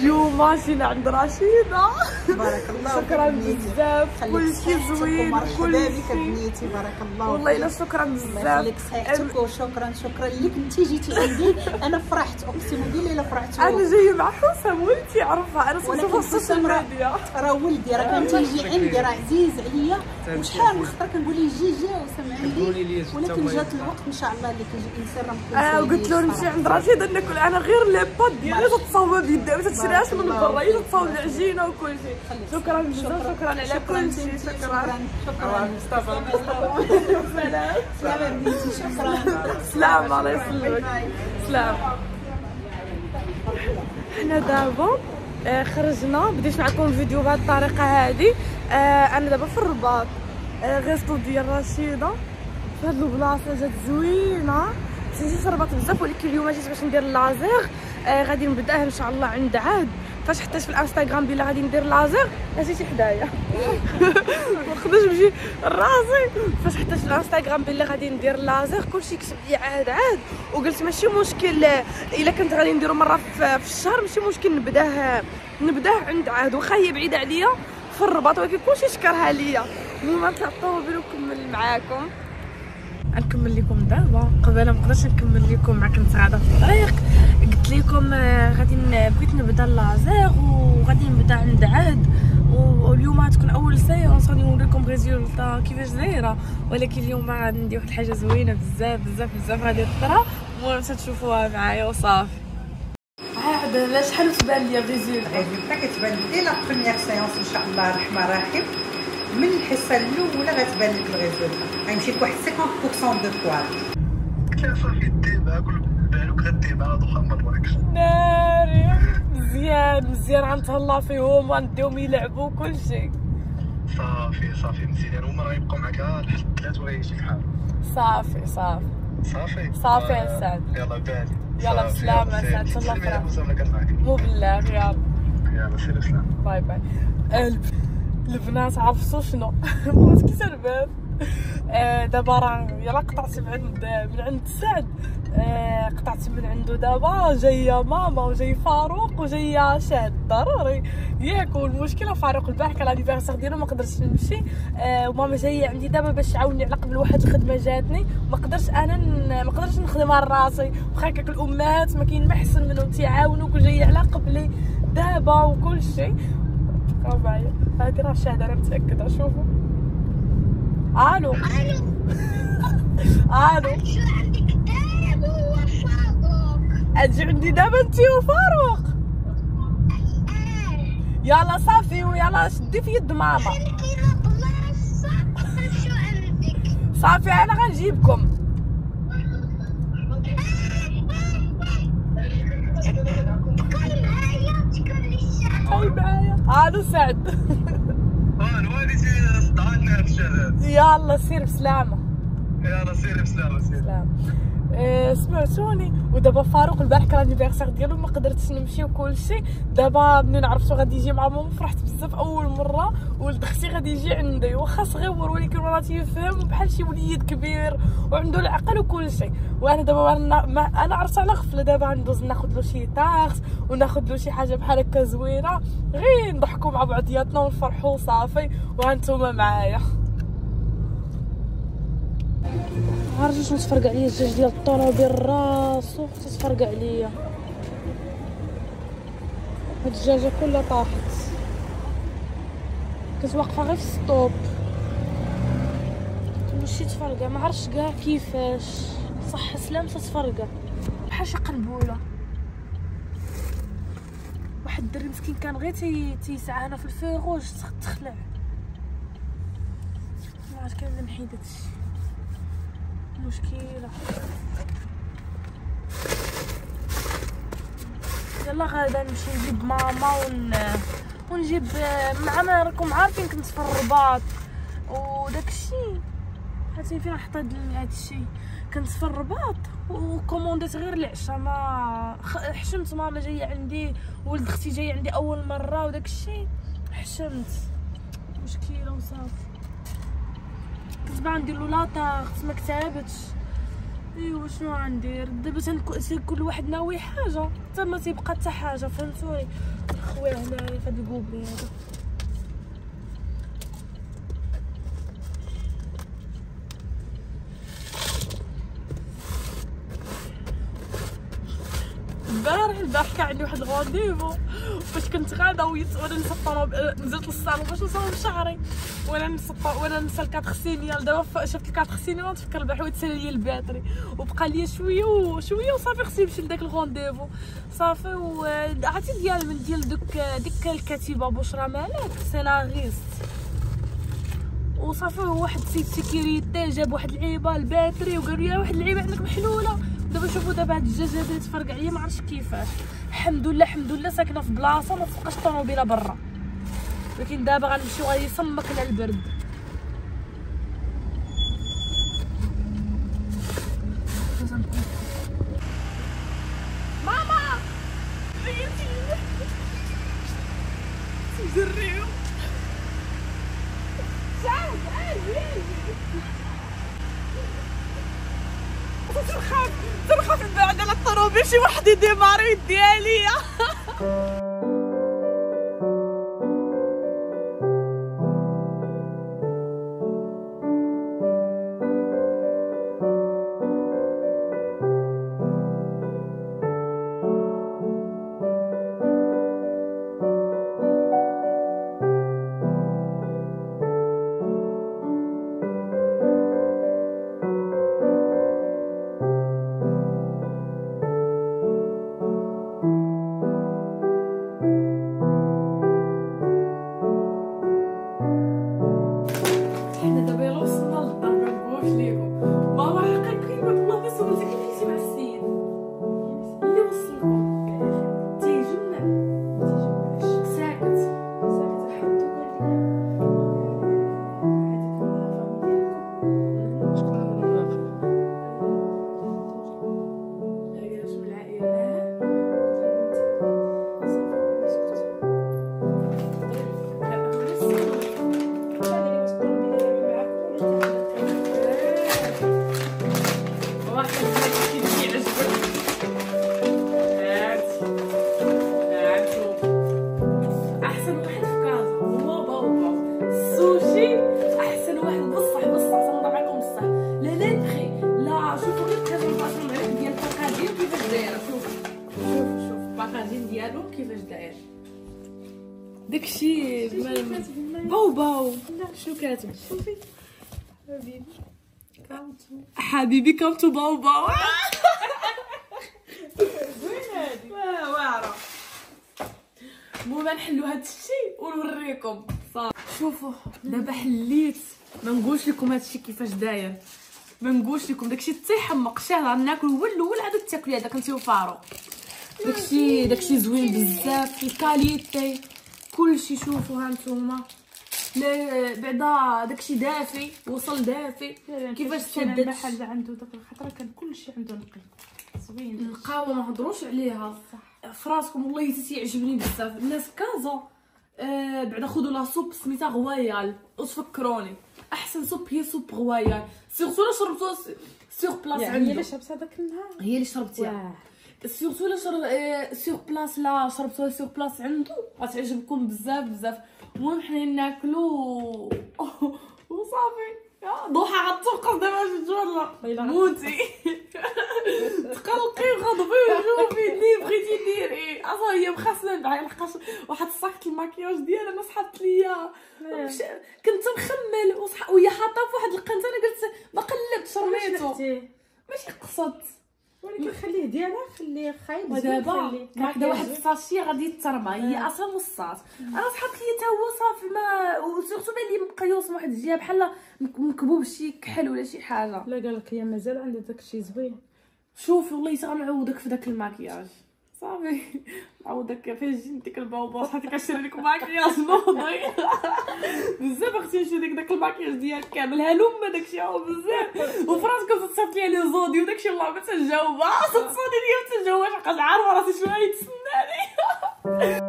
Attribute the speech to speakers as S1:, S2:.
S1: اليوم جينا عند رشيدة.
S2: بارك الله.
S1: شكرا بزاف، كلشي زوين،
S2: مرحبا بك بنيتي. بارك الله.
S1: والله الا شكرا بزاف.
S2: الله يخليك صحيحتك وشكرا لك انتي جيتي عندي. انا فرحت اقسم بالله الا فرحت.
S1: انا جايه مع حسام ولدي عرفها، انا صورتها في السوشيال ميديا.
S2: راه ولدي راه كان تيجي عندي، راه عزيز عليا وشحال من خطره كنقول ليه جي وسمع عندي، ولكن جات الوقت ان شاء الله اللي كيجي الانسان راه
S1: قلت له نمشي عند رشيد ناكل انا غير لي بات ديالي تتصاوب بيدها، ما تشريهاش من برا، هي تتصاوب العجينه وكل شيء. شكرا بزاف، شكرا على كل شيء. شكرا مصطفى. سلام.
S2: سلام بنتي. شكرا.
S1: سلام. الله يسلمك. سلام. حنا دابا خرجنا، بديت معكم فيديو بهذه الطريقه هذه. انا دابا في الرباط، غيستو ديال رشيده في هاد البلاصه جات زوينه. سنجي في الرباط بزاف، ولكن اليوم جيت باش ندير لازير. غادي نبداه ان شاء الله عند عاد. فاش حطيت في الانستغرام بلا غادي ندير لازير جيتي حدايا ما نقدرش نمشي راسي. فاش حطيت في الانستغرام بلا غادي ندير لازير كلشي كتب لي عاد وقلت ماشي مشكل الا كنت غادي نديرو مره في الشهر ماشي مشكل نبداه عند عاد، واخا هي بعيده عليا في الرباط ولكن كلشي شكرها ليا. المهم نطلع الطوموبيل ونكمل معاكم. نكمل لكم دابا. قبل ما نقدرش نكمل لكم مع كنت غاده في الطريق، قلت لكم غادي بغيت نبدا لازير وغادي نبدا عند عاد. واليوم غتكون اول سيونس غادي نوريكم ريزولطا كيفاش دايره، ولكن اليوم غادي ندير واحد الحاجه زوينه بزاف بزاف بزاف غادي تطرا. المهم تشوفوها معايا وصافي. عاد شحال تبان لي الريزولطا؟
S2: كتبان لي لا بروميير سيونس ان شاء الله الرحمن الرحيم. من الحصه الاولى غتبان لك الريزولطا، غيمشي لك واحد 50% دو بوال.
S3: صافي ديما كل بالك غديما هادو خمرك
S1: ناري. مزيان غنتهلا فيهم وغنديهم يلعبوا كل شيء.
S3: صافي مزيان. هما راه يبقاو معاك لحد 3 ولا يجي بحال.
S1: صافي يا سعد.
S3: يلا بالي.
S1: يلا بسلامة سعد. تهلا فراك. مو بالله.
S3: يلا سير بسلام.
S1: باي باي. البنات عرفتوا شنو بغيت كي تلبس. دابا راه يلا قطعت من عند سعد. قطعت من عنده. دابا جايه ماما وجاي فاروق وجايه شاد ضروري ياكل. المشكله فاروق البارح كان لانيفيرسير ديالو ما قدرتش نمشي، وماما جايه عندي دابا باش تعاوني على قبل واحد الخدمه جاتني ما قدرتش نخدمها لراسي. واخا هكاك الامهات ما كاين ما احسن منهم تيعاونوك وجايه على قبلي دابا وكل شيء. بقاو معايا. هادي راه شاهده انا متاكده. شوفوا. الو
S4: شو عندك دابا وفاروق؟
S1: اجي عندي دابا انتي وفاروق. يلا صافي ويلا شدي في يد ماما.
S4: كاينه بلاصه شو عندك؟
S1: صافي انا غنجيبكم.
S4: بقاي معايا تكون لي الساعه.
S1: هاي معايا. الو سعد.
S3: هادي صدعتنا هاد الشهادات.
S1: يلا سير بسلامه.
S3: يلا سير بسلامة.
S1: سلام. سمعتوني. ودابا فاروق البارح كان لانيفيرسير ديالو ما قدرتش نمشي وكل شيء. دابا منين عرفتو غادي يجي مع ماما فرحت بزاف. اول مره ولد اختي غادي يجي عندي، واخا صغير ولكن راه تيفهم بحال شي وليد كبير وعنده العقل وكل شيء. وانا دابا انا عرفت على غفله. دابا غندوز ناخذ له شي طاغس وناخذ له شي حاجه بحال هكا زوينه، غير نضحكوا مع بعضياتنا ونفرحوا صافي. وهانتوما معايا. عرفتوا شنو تفرقع عليا الجاج ديال الطوموبيل راسو تفرقع عليا. هاد الدجاجه كلها طاحت. كنت واقفه غير في ستوب ماشي تفرقع. ما عرفتش كاع كيفاش. صح سلام تتفرقع بحال شي قنبوله. واحد الدري مسكين كان غير تيسعى هنا في الفيروج تخلع. ما عرفت كان نحيد هادشي مشكله. يلا غادا نمشي نجيب ماما ونجيب مع راكم عارفين كنت في الرباط وداكشي. عرفتي فين حطيت هادشي. كنت في الرباط وكومونديت غير العشاء. ما حشمت ماما جايه عندي ولد اختي جاي عندي اول مره وداكشي حشمت. مشكله وصافي. كنت باغا ندير له لاطاغ ما كتابتش. ايوا شنو غندير دابا؟ كل واحد ناوي حاجه حتى ما تيبقى حتى حاجه. فهمتوني؟ خويا هنايا فهاد الكوبري هذا. البارح كان عندي واحد الغونديفو فاش كنت غادا وانا نسى الطوموبيل، نزلت للصالون باش نصاوب شعري وانا نسى الكادر سينيال. دابا شفت الكادر سينيال تفكر البارح وتسالي لي الباتري وبقى لي شويه وصافي خصني نمشي لداك الغونديفو صافي. عرفتي ديال من ديال ديك الكاتبه بشرى مالك سيناريست وصافي. واحد سيد سيكيوريتي جاب واحد اللعيبه الباتري وقال لي واحد اللعيبه عندك محلوله. دابا شوفوا دابا هاد الدجاج هذا تفرق عليا ما عرفتش كيفاش. الحمد لله ساكنه في بلاصه ما تبقاش الطوموبيله برا، ولكن دابا غنمشيو غيصمكنا البرد. ماما غيرتي لي تجريو شاف تنخاف بعد على الطروبيل شي واحد يديماري يديها ليا. كيفاش داير داكشي باو شنو كاتب؟ شوفي حبيبي كامتو باو زوين هادي واعره. المهم نحلو هاد الشيء ونوريكم صافي. شوفوا دابا حليت، ما نقولش لكم هادشي كيفاش داير، ما نقولش لكم داكشي تيحمق شاهر ناكل هو الاول عاد تاكلي هذاك انت وفاروق. داكشي زوين بزاف الكاليتي كلشي. شوفوا ها نتوما بعدا داكشي دافي وصل دافي كيفاش سدت
S2: المحل عنده داك الخطره كان كلشي عنده نقي زوين.
S1: القهوه ما هضروش عليها فراسكم والله تيعجبني بزاف. الناس كازا بعدا خذوا لا سوب سميتها غوايال وتفكروني احسن سوب هي سوب غوايال. سيرتو لا شربتوها سيغ بلاص
S2: يعني
S1: عنده،
S2: هي اللي شربتها داك النهار
S1: هي اللي شربتيها سيرتو لا سيغ بلاص لا شربتوها سيغ بلاص عنده غتعجبكم بزاف. المهم حنا ناكلو وصافي. ضحى غتوقف دابا جوج موتي تقلقي وغضبي وشوفي دي بغيتي ديري اصلا هي مخاسنه معايا لحقاش واحد الصاكت الماكياج ديالها انا سحبت ليا كنت مخمل وهي حاطه في واحد القنت. انا قلت ما قلبتش رميتو ماشي قصدت،
S2: ولكن خليه ديالها خليه خايب.
S1: ودابا هكذا واحد الساشي غادي يترمى هي اصلا وصات. انا سحبت ليا حتى هو صافي ما وسيرتو بان لي مقيوس واحد الجهه بحال مكبوب شي كحل ولا شي حاجه.
S2: لا قال لك هي مازال عندها داكشي زوين.
S1: شوفي والله غنعوضك في داك الماكياج صافي. نعوضك فين جيت ديك البوبا صافي كنشري لك ماكياج نوضي بزاف اختي نشري داك الماكياج ديالك كامل هلومه داكشي هو بزاف. وفراسكم تصيفط لي لي زودي وداكشي والله ما تنجاوبها تصوني ليا ما تنجاوبهاش حقاش عارفه راسي شنو غيتسناني